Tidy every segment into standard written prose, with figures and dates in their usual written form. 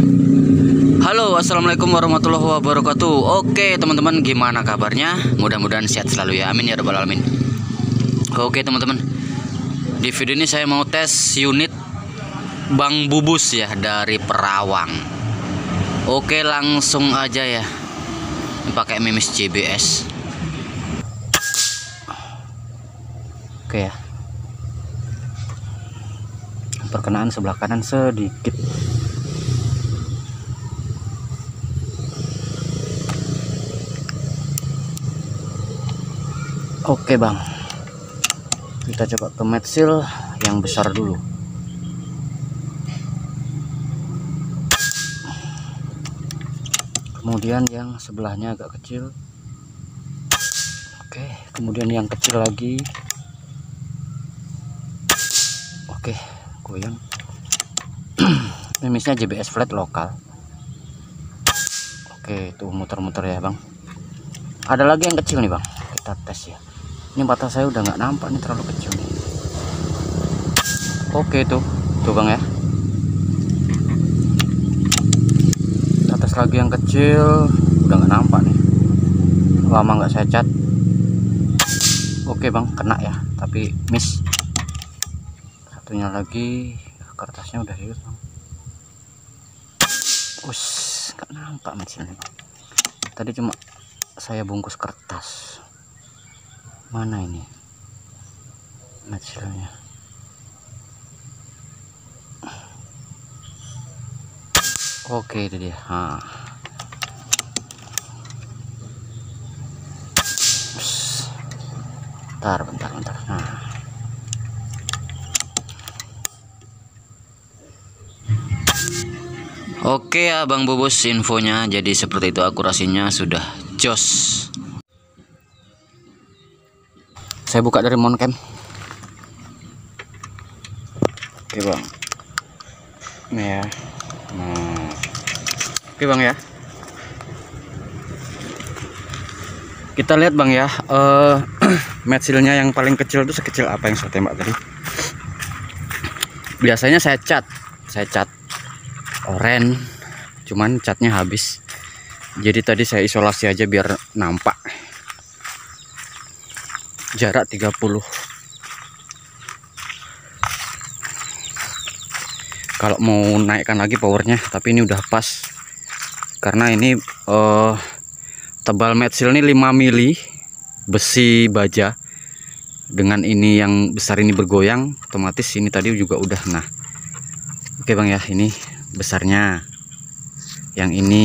Halo, assalamualaikum warahmatullahi wabarakatuh. Oke teman-teman, gimana kabarnya? Mudah-mudahan sehat selalu ya, amin ya rabbal alamin. Oke teman-teman, di video ini saya mau tes unit Bang Bubus ya, dari Perawang. Oke, langsung aja ya. Ini pakai Mimis JBS. Oke ya, perkenaan sebelah kanan sedikit. Oke bang, kita coba ke mat seal yang besar dulu. Kemudian yang sebelahnya agak kecil. Oke, kemudian yang kecil lagi. Oke, goyang. Mimisnya JBS flat lokal. Oke, tuh muter-muter ya bang. Ada lagi yang kecil nih bang, kita tes ya. Ini mata saya udah nggak nampak nih, terlalu kecil nih. Oke tuh bang ya. Kita tes lagi yang kecil, udah nggak nampak nih. Lama nggak saya cat. Oke bang, kena ya, tapi miss. Satunya lagi, kertasnya udah hilang. Us, nggak nampak mesinnya. Tadi cuma saya bungkus kertas. Mana ini materialnya? Oke, itu dia. Bentar. Nah. Oke ya Bang Bubus, infonya jadi seperti itu, akurasinya sudah jos. Saya buka dari moncam. Oke bang, ini ya. Nah, oke bang ya. Kita lihat bang ya, mat seal-nya yang paling kecil itu sekecil apa yang saya tembak tadi. Biasanya saya cat oranye, cuman catnya habis. Jadi tadi saya isolasi aja biar nampak. Jarak 30. Kalau mau naikkan lagi powernya, tapi ini udah pas. Karena ini tebal mat seal ini 5 mili besi baja. Dengan ini yang besar ini bergoyang, otomatis ini tadi juga udah. Nah, oke bang ya, ini besarnya. Yang ini.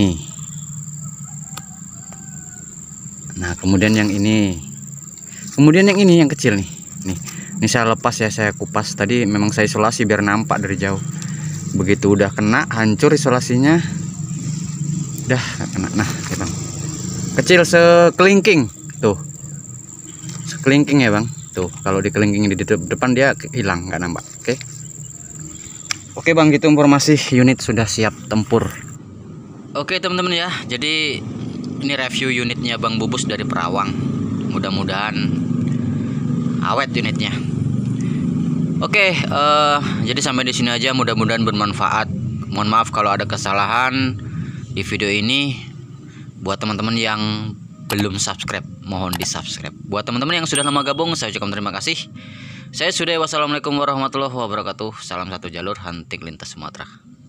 Nah, kemudian yang ini. Kemudian yang ini yang kecil nih. Ini saya lepas ya, saya kupas. Tadi memang saya isolasi biar nampak dari jauh. Begitu udah kena, hancur isolasinya. Udah kena. Nah, oke bang. Kecil sekelingking. Tuh. Sekelingking ya bang. Tuh, kalau dikelingking di depan dia hilang, nggak nampak. Oke. Oke bang, gitu informasi, unit sudah siap tempur. Oke teman-teman ya. Jadi ini review unitnya Bang Bubus dari Perawang. Mudah-mudahan awet unitnya. Oke, jadi sampai di sini aja, mudah-mudahan bermanfaat. Mohon maaf kalau ada kesalahan di video ini. Buat teman-teman yang belum subscribe, mohon di subscribe. Buat teman-teman yang sudah lama gabung, saya ucapkan terima kasih. Saya sudah, wassalamualaikum warahmatullahi wabarakatuh. Salam satu jalur, Hunting Lintas Sumatera.